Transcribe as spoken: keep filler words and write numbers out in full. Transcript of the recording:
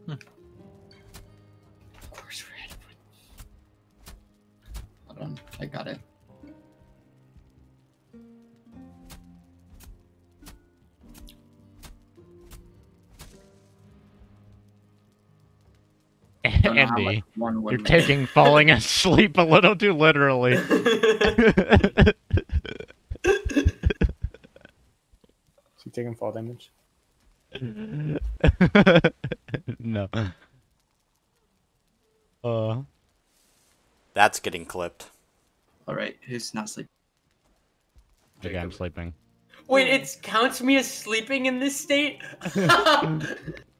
Hmm. Of course, red. Hold on, I got it. Andy, you're taking falling asleep a little too literally. Is he taking fall damage? No. Uh. That's getting clipped. All right, who's not sleeping? Okay, I'm sleeping. Wait, it counts me as sleeping in this state?